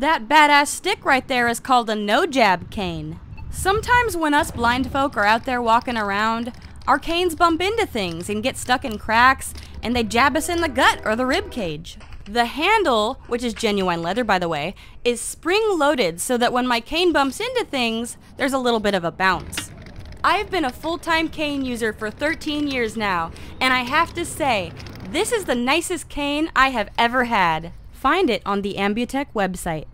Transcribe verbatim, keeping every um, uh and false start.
That badass stick right there is called a no-jab cane. Sometimes when us blind folk are out there walking around, our canes bump into things and get stuck in cracks, and they jab us in the gut or the rib cage. The handle, which is genuine leather by the way, is spring-loaded so that when my cane bumps into things, there's a little bit of a bounce. I've been a full-time cane user for thirteen years now, and I have to say, this is the nicest cane I have ever had. Find it on the Ambutech website.